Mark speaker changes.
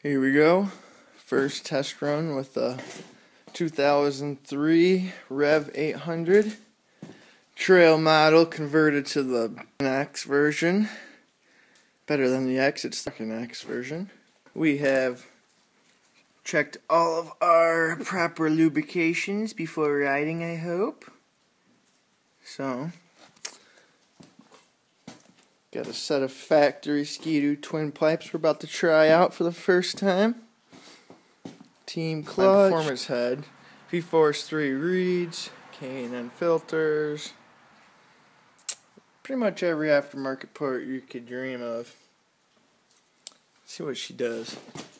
Speaker 1: Here we go. First test run with the 2003 REV 800 trail model converted to the X version. Better than the X, it's stuck in X version. We have checked all of our proper lubrications before riding, I hope. So, got a set of factory Skidoo twin pipes we're about to try out for the first time. Team clutch, performance head, V-Force 3 reeds, K&N filters, pretty much every aftermarket part you could dream of. Let's see what she does.